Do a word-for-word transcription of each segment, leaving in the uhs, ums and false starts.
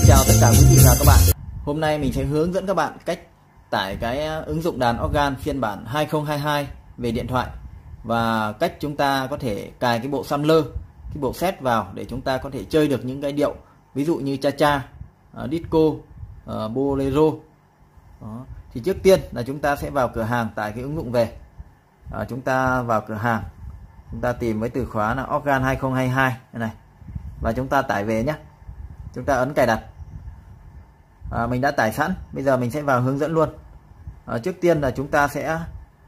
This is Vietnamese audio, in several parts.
chào tất cả quý vị và các bạn. Hôm nay mình sẽ hướng dẫn các bạn cách tải cái ứng dụng đàn organ phiên bản hai không hai hai về điện thoại và cách chúng ta có thể cài cái bộ sampler, cái bộ set vào để chúng ta có thể chơi được những cái điệu ví dụ như cha cha, uh, disco, uh, bolero. Đó. Thì trước tiên là chúng ta sẽ vào cửa hàng tải cái ứng dụng về. Uh, chúng ta vào cửa hàng, chúng ta tìm với từ khóa là organ hai không hai hai này và chúng ta tải về nhé. Chúng ta ấn cài đặt. À, mình đã tải sẵn, bây giờ mình sẽ vào hướng dẫn luôn. À, trước tiên là chúng ta sẽ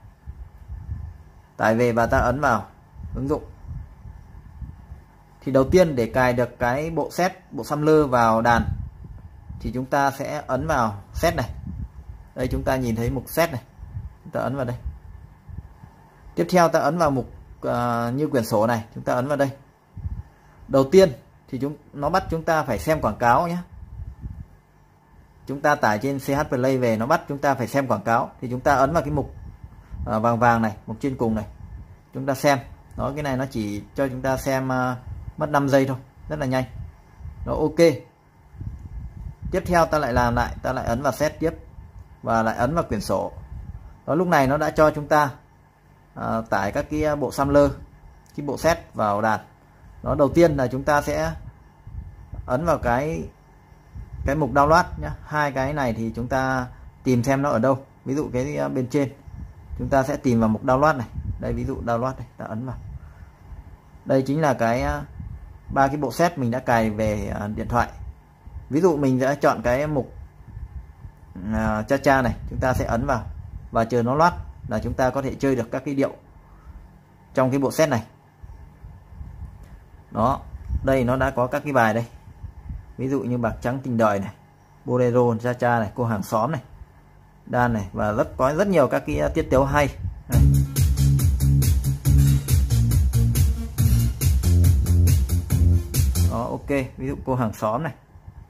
tải về và ta ấn vào ứng dụng. Thì đầu tiên để cài được cái bộ set, bộ sampler vào đàn thì chúng ta sẽ ấn vào set này. Đây chúng ta nhìn thấy mục set này, chúng ta ấn vào đây. Tiếp theo ta ấn vào mục uh, như quyển sổ này, chúng ta ấn vào đây. Đầu tiên thì chúng nó bắt chúng ta phải xem quảng cáo nhé. Chúng ta tải trên xê hát Play về, nó bắt chúng ta phải xem quảng cáo thì chúng ta ấn vào cái mục uh, vàng vàng này, mục trên cùng này, chúng ta xem. Đó, cái này nó chỉ cho chúng ta xem uh, mất năm giây thôi, rất là nhanh. Nó ok. Tiếp theo ta lại làm lại, ta lại ấn vào set tiếp và lại ấn vào quyển sổ. Đó, lúc này nó đã cho chúng ta uh, tải các cái bộ sampler, cái bộ set vào đàn. Đó, đầu tiên là chúng ta sẽ ấn vào cái cái mục download nhé. Hai cái này thì chúng ta tìm xem nó ở đâu. Ví dụ cái bên trên chúng ta sẽ tìm vào mục download này. Đây ví dụ download này, ta ấn vào. Đây chính là cái ba cái bộ set mình đã cài về điện thoại. Ví dụ mình sẽ chọn cái mục uh, cha cha này, chúng ta sẽ ấn vào và chờ nó loát là chúng ta có thể chơi được các cái điệu trong cái bộ set này. Đó, đây nó đã có các cái bài đây. Ví dụ như bạc trắng tình đời này, bolero, cha cha này, cô hàng xóm này, đan này và rất có rất nhiều các cái tiết tấu hay. Đây. Đó, ok, ví dụ cô hàng xóm này.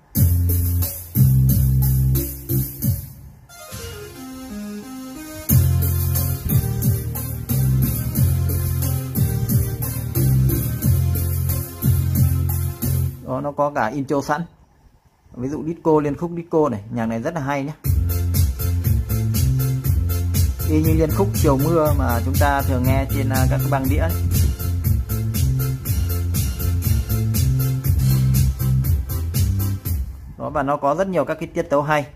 Đó, nó có cả intro sẵn. Ví dụ disco, liên khúc disco này, nhạc này rất là hay nhé. Y như liên khúc Chiều Mưa mà chúng ta thường nghe trên các cái băng đĩa ấy. Đó, và nó có rất nhiều các cái tiết tấu hay.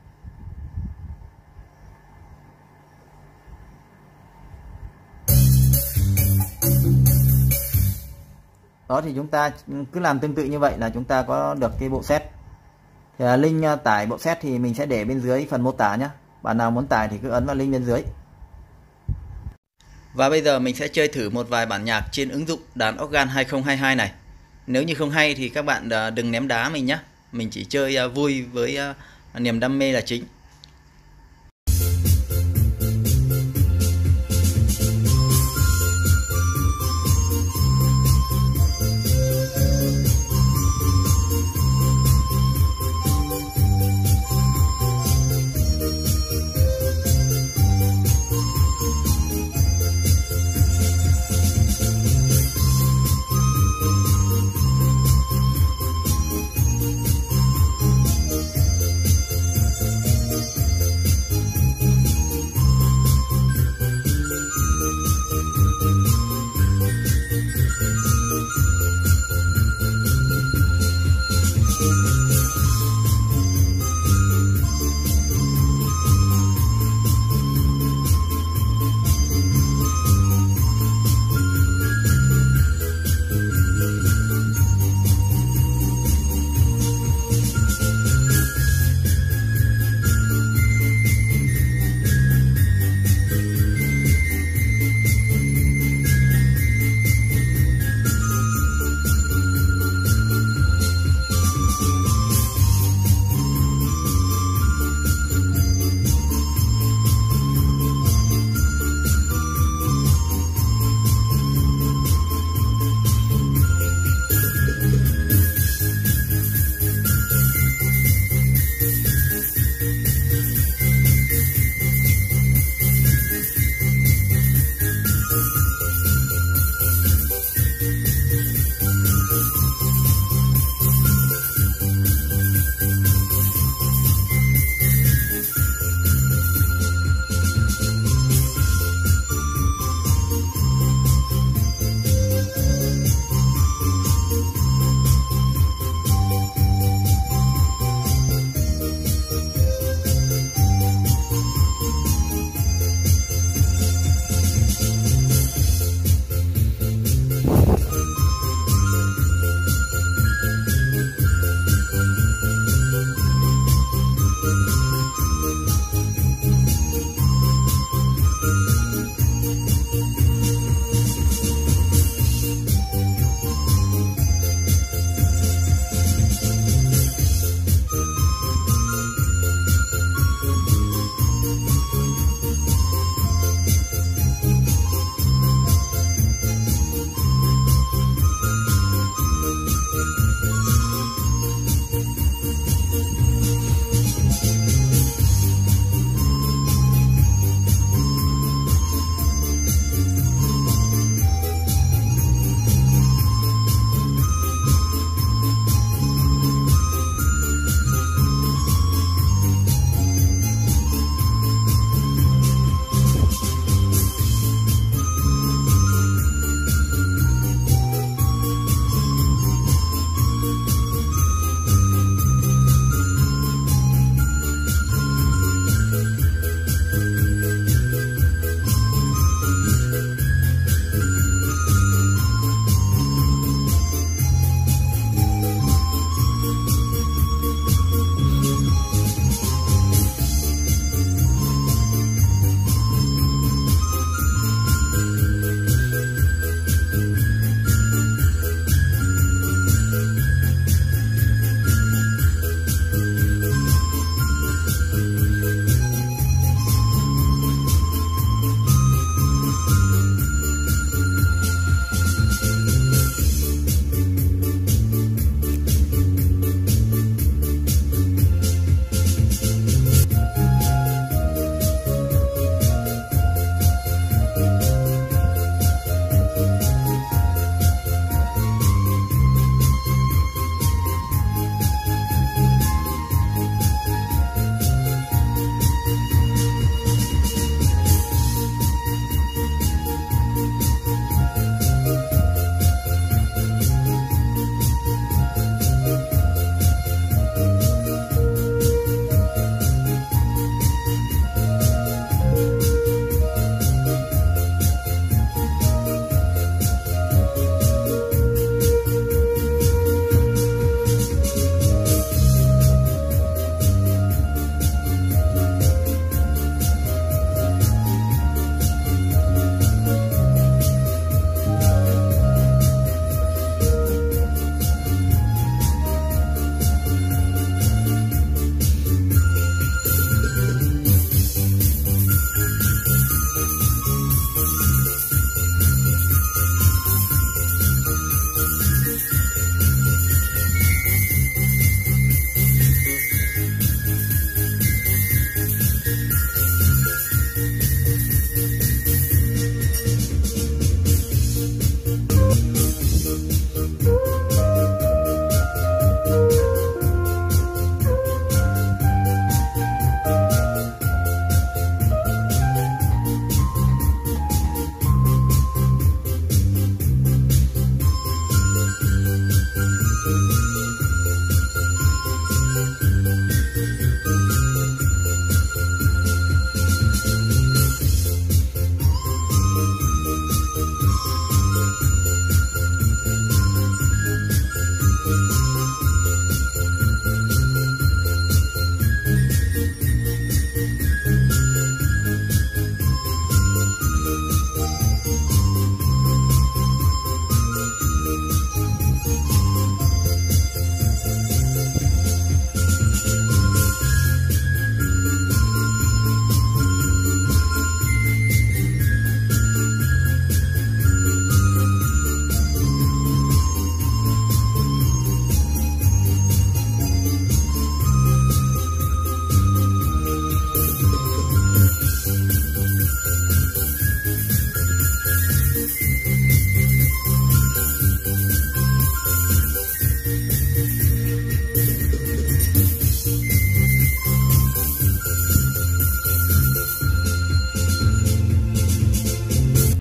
Đó, thì chúng ta cứ làm tương tự như vậy là chúng ta có được cái bộ set. Thì link tải bộ set thì mình sẽ để bên dưới phần mô tả nhé. Bạn nào muốn tải thì cứ ấn vào link bên dưới. Và bây giờ mình sẽ chơi thử một vài bản nhạc trên ứng dụng đàn organ hai không hai hai này. Nếu như không hay thì các bạn đừng ném đá mình nhé. Mình chỉ chơi vui với niềm đam mê là chính.